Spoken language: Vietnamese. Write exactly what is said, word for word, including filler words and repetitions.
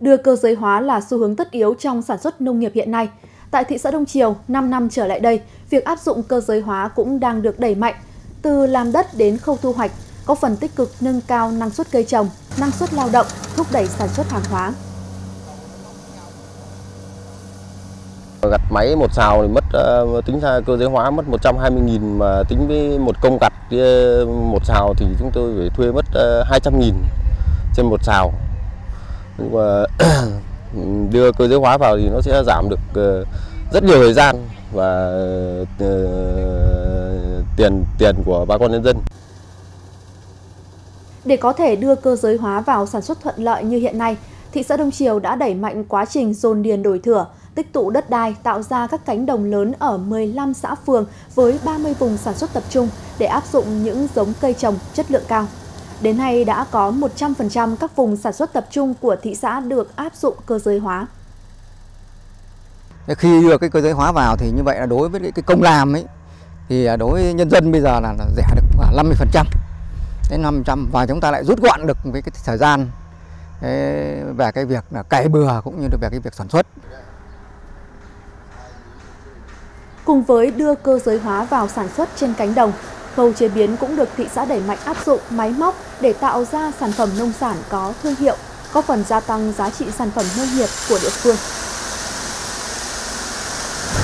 Đưa cơ giới hóa là xu hướng tất yếu trong sản xuất nông nghiệp hiện nay. Tại thị xã Đông Triều, năm năm trở lại đây, việc áp dụng cơ giới hóa cũng đang được đẩy mạnh, từ làm đất đến khâu thu hoạch, có phần tích cực nâng cao năng suất cây trồng, năng suất lao động, thúc đẩy sản xuất hàng hóa. Gặt máy một sào thì mất tính ra cơ giới hóa mất một trăm hai mươi nghìn, mà tính với một công gặt một sào thì chúng tôi phải thuê mất hai trăm nghìn trên một sào. Nhưng mà đưa cơ giới hóa vào thì nó sẽ giảm được rất nhiều thời gian và tiền tiền của bà con nhân dân. Để có thể đưa cơ giới hóa vào sản xuất thuận lợi như hiện nay, thị xã Đông Triều đã đẩy mạnh quá trình dồn điền đổi thửa, tích tụ đất đai, tạo ra các cánh đồng lớn ở mười lăm xã phường với ba mươi vùng sản xuất tập trung để áp dụng những giống cây trồng chất lượng cao. Đến nay đã có một trăm phần trăm các vùng sản xuất tập trung của thị xã được áp dụng cơ giới hóa. Khi đưa cái cơ giới hóa vào thì như vậy là đối với cái công làm ấy thì đối với nhân dân bây giờ là rẻ được khoảng năm mươi phần trăm đến năm mươi phần trăm, và chúng ta lại rút gọn được cái, cái thời gian về cái việc là cày bừa cũng như là về cái việc sản xuất. Cùng với đưa cơ giới hóa vào sản xuất trên cánh đồng, khâu chế biến cũng được thị xã đẩy mạnh áp dụng máy móc để tạo ra sản phẩm nông sản có thương hiệu, góp phần gia tăng giá trị sản phẩm nông nghiệp của địa phương.